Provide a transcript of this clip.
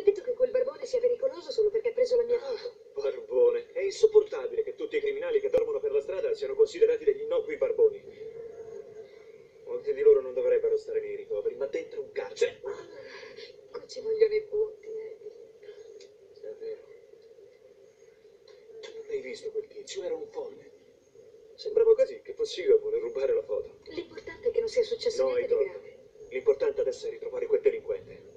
detto che quel barbone sia pericoloso solo perché ha preso la mia foto. Barbone. È insopportabile che tutti i criminali che dormono per la strada siano considerati degli innocui barboni. Molti di loro non dovrebbero stare nei ricoveri, ma dentro un carcere. Qua ci vogliono i punti, Davvero. Tu non hai visto quel tizio? Era un folle. Sembrava così che fossi io a voler rubare la foto. L'importante è che non sia successo No, hai niente di torto. grave. L'importante adesso è ritrovare quel delinquente.